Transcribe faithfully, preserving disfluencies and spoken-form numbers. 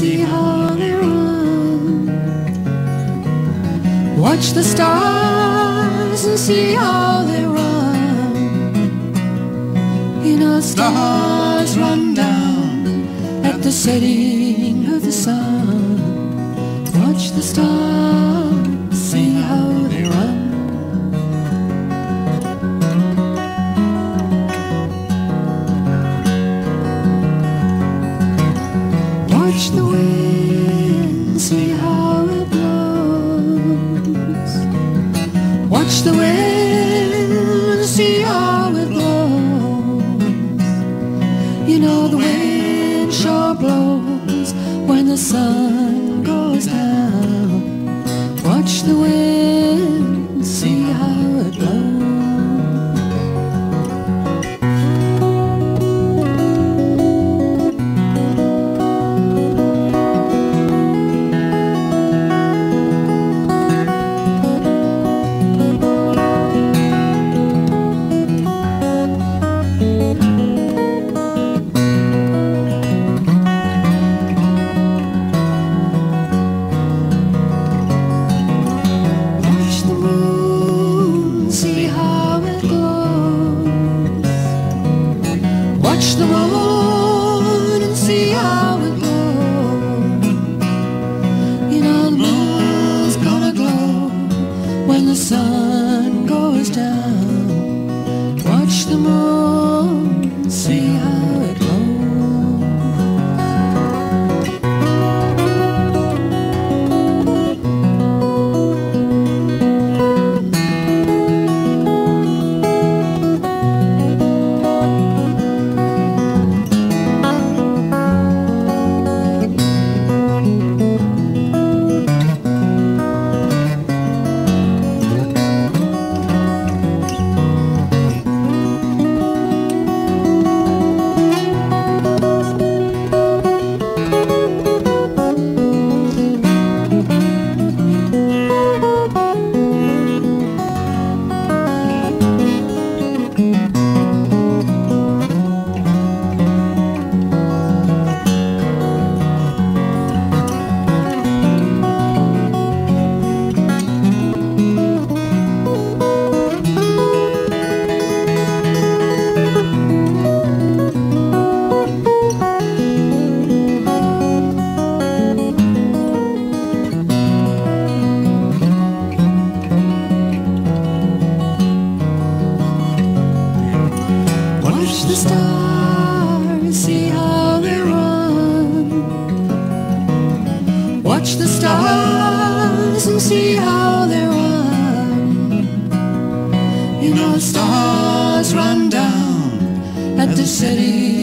see how they run. Watch the stars and see how they run. You know, stars run down at the setting of the sun. Watch the stars, see how they run. Watch the wind, see how it blows. Watch the wind, see how it blows. You know the wind sure blows when the sun goes down. Watch the wind, see how it blows. Watch the moon and see how it glows. You know the moon's gonna glow when the sun goes down. Watch the moon, see how it glows. Watch the stars, see how they run. Watch the stars and see how they run. You know, stars run down at the city